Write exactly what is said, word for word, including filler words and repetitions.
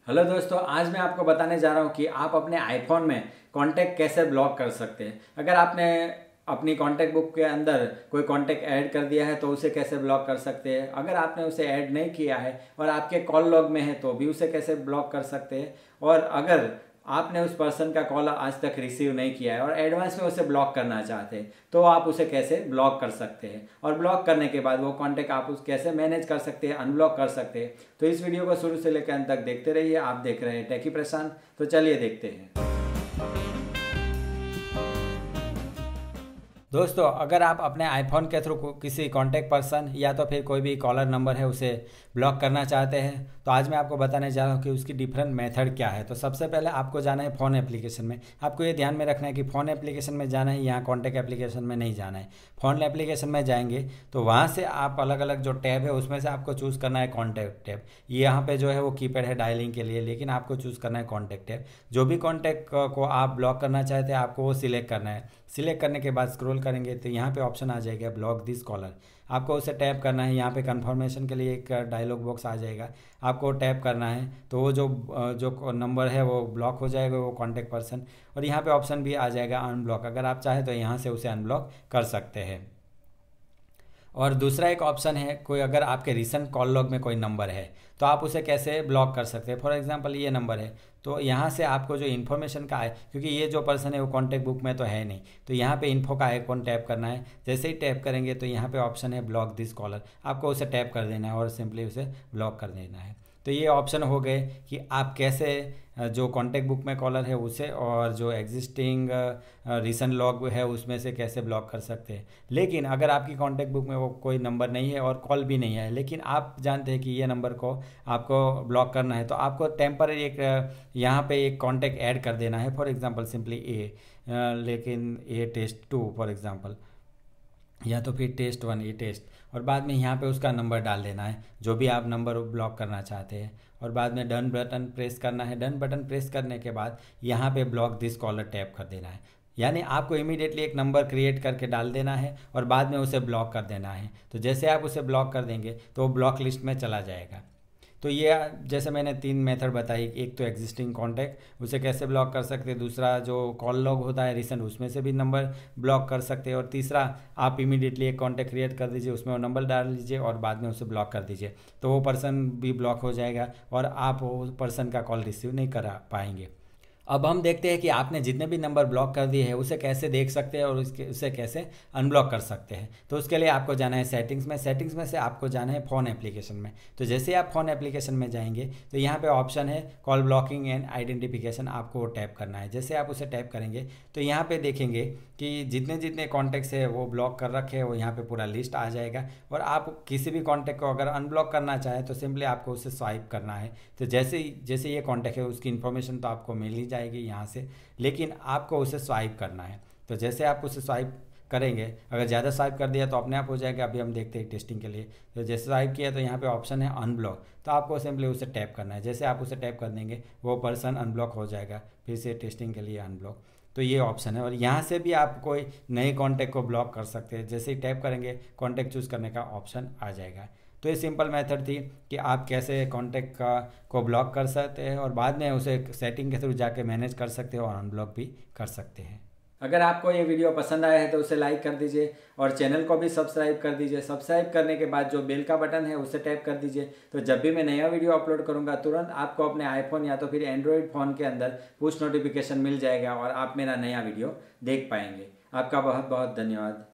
Hello दोस्तों, आज मैं आपको बताने जा रहा हूँ कि आप अपने आईफोन में कॉन्टैक्ट कैसे ब्लॉक कर सकते हैं। अगर आपने अपनी कॉन्टैक्ट बुक के अंदर कोई कॉन्टैक्ट ऐड कर दिया है तो उसे कैसे ब्लॉक कर सकते हैं। अगर आपने उसे ऐड नहीं किया है और आपके कॉल लॉग में है तो भी उसे कैसे ब्लॉक कर सकते हैं। और अगर आपने उस पर्सन का कॉल आज तक रिसीव नहीं किया है और एडवांस में उसे ब्लॉक करना चाहते हैं तो आप उसे कैसे ब्लॉक कर सकते हैं। और ब्लॉक करने के बाद वो कॉन्टैक्ट आप उस कैसे मैनेज कर सकते हैं, अनब्लॉक कर सकते हैं। तो इस वीडियो को शुरू से लेकर अंत तक देखते रहिए। आप देख रहे हैं टेकी प्रशांत। तो चलिए देखते हैं। दोस्तों, अगर आप अपने आईफोन के थ्रू किसी कांटेक्ट पर्सन या तो फिर कोई भी कॉलर नंबर है उसे ब्लॉक करना चाहते हैं तो आज मैं आपको बताने जा रहा हूँ कि उसकी डिफरेंट मेथड क्या है। तो सबसे पहले आपको जाना है फ़ोन एप्लीकेशन में। आपको ये ध्यान में रखना है कि फ़ोन एप्लीकेशन में जाना है, यहाँ कॉन्टैक्ट एप्लीकेशन में नहीं जाना है। फ़ोन एप्लीकेशन में जाएंगे तो वहाँ से आप अलग अलग जो टैब है उसमें से आपको चूज़ करना है कॉन्टैक्ट टैब। ये यहाँ पे जो है वो कीपैड है डायलिंग के लिए, लेकिन आपको चूज़ करना है कॉन्टैक्ट टैब। जो भी कॉन्टैक्ट को आप ब्लॉक करना चाहते हैं आपको वो सिलेक्ट करना है। सिलेक्ट करने के बाद स्क्रॉल करेंगे तो यहाँ पे ऑप्शन आ जाएगा ब्लॉक दिस कॉलर। आपको उसे टैप करना है। यहाँ पे कंफर्मेशन के लिए एक डायलॉग बॉक्स आ जाएगा, आपको टैप करना है तो वो जो जो नंबर है वो ब्लॉक हो जाएगा, वो कॉन्टैक्ट पर्सन। और यहाँ पे ऑप्शन भी आ जाएगा अनब्लॉक। अगर आप चाहें तो यहाँ से उसे अनब्लॉक कर सकते हैं। और दूसरा एक ऑप्शन है, कोई अगर आपके रिसेंट कॉल लॉग में कोई नंबर है तो आप उसे कैसे ब्लॉक कर सकते हैं। फॉर एग्जांपल ये नंबर है तो यहाँ से आपको जो इन्फॉर्मेशन का है, क्योंकि ये जो पर्सन है वो कॉन्टैक्ट बुक में तो है नहीं, तो यहाँ पे इन्फो का आइकॉन टैप करना है। जैसे ही टैप करेंगे तो यहाँ पे ऑप्शन है ब्लॉक दिस कॉलर, आपको उसे टैप कर देना है और सिंपली उसे ब्लॉक कर देना है। तो ये ऑप्शन हो गए कि आप कैसे जो कॉन्टैक्ट बुक में कॉलर है उसे और जो एग्जिस्टिंग रिसेंट लॉग है उसमें से कैसे ब्लॉक कर सकते हैं। लेकिन अगर आपकी कॉन्टैक्ट बुक में वो कोई नंबर नहीं है और कॉल भी नहीं है, लेकिन आप जानते हैं कि ये नंबर को आपको ब्लॉक करना है, तो आपको टेम्पररी एक यहाँ पे एक कॉन्टैक्ट ऐड कर देना है। फॉर एग्जांपल सिंपली ए, लेकिन a test two for example, या तो फिर टेस्ट वन, ये टेस्ट, और बाद में यहाँ पे उसका नंबर डाल देना है जो भी आप नंबर ब्लॉक करना चाहते हैं। और बाद में डन बटन प्रेस करना है। डन बटन प्रेस करने के बाद यहाँ पे ब्लॉक दिस कॉलर टैप कर देना है। यानी आपको इमीडिएटली एक नंबर क्रिएट करके डाल देना है और बाद में उसे ब्लॉक कर देना है। तो जैसे आप उसे ब्लॉक कर देंगे तो वो ब्लॉक लिस्ट में चला जाएगा। तो ये जैसे मैंने तीन मेथड बताई, एक तो एग्जिस्टिंग कॉन्टैक्ट उसे कैसे ब्लॉक कर सकते हैं, दूसरा जो कॉल लॉग होता है रिसेंट उसमें से भी नंबर ब्लॉक कर सकते हैं, और तीसरा आप इमीडिएटली एक कॉन्टैक्ट क्रिएट कर दीजिए, उसमें वो नंबर डाल लीजिए और बाद में उसे ब्लॉक कर दीजिए। तो वो पर्सन भी ब्लॉक हो जाएगा और आप वो पर्सन का कॉल रिसीव नहीं करा पाएंगे। अब हम देखते हैं कि आपने जितने भी नंबर ब्लॉक कर दिए हैं उसे कैसे देख सकते हैं और उसके उसे कैसे अनब्लॉक कर सकते हैं। तो उसके लिए आपको जाना है सेटिंग्स में। सेटिंग्स में से आपको जाना है फ़ोन एप्लीकेशन में। तो जैसे आप फ़ोन एप्लीकेशन में जाएंगे तो यहाँ पे ऑप्शन है कॉल ब्लॉकिंग एंड आइडेंटिफिकेशन, आपको वो टैप करना है। जैसे आप उसे टैप करेंगे तो यहाँ पर देखेंगे कि जितने जितने कॉन्टैक्ट्स है वो ब्लॉक कर रखे हैं, वो यहाँ पर पूरा लिस्ट आ जाएगा। और आप किसी भी कॉन्टैक्ट को अगर अनब्लॉक करना चाहें तो सिंपली आपको उसे स्वाइप करना है। तो जैसे जैसे ये कॉन्टैक्ट है उसकी इन्फॉर्मेशन तो आपको मिल ही जाएगी यहाँ से, लेकिन आपको उसे स्वाइप करना है। तो जैसे आप उसे स्वाइप करेंगे, अगर ज़्यादा स्वाइप कर दिया तो अपने आप हो जाएगा। अभी हम देखते हैं टेस्टिंग के लिए। तो जैसे स्वाइप किया तो यहाँ पे ऑप्शन है अनब्लॉक, तो आपको सिंपली उसे टैप करना है। जैसे आप उसे टैप कर देंगे वो पर्सन अनब्लॉक हो जाएगा। फिर से टेस्टिंग के लिए अनब्लॉक, तो ये ऑप्शन है। और यहाँ से भी आप कोई नए कॉन्टैक्ट को ब्लॉक कर सकते हैं। जैसे ही टैप करेंगे कॉन्टैक्ट चूज़ करने का ऑप्शन आ जाएगा। तो ये सिंपल मेथड थी कि आप कैसे कॉन्टैक्ट का को ब्लॉक कर सकते हैं और बाद में उसे सेटिंग के थ्रू जाके मैनेज कर सकते हो और अनब्लॉक भी कर सकते हैं। अगर आपको ये वीडियो पसंद आया है तो उसे लाइक कर दीजिए और चैनल को भी सब्सक्राइब कर दीजिए। सब्सक्राइब करने के बाद जो बेल का बटन है उसे टैप कर दीजिए, तो जब भी मैं नया वीडियो अपलोड करूंगा तुरंत आपको अपने आईफोन या तो फिर एंड्रॉयड फ़ोन के अंदर पुश नोटिफिकेशन मिल जाएगा और आप मेरा नया वीडियो देख पाएंगे। आपका बहुत बहुत धन्यवाद।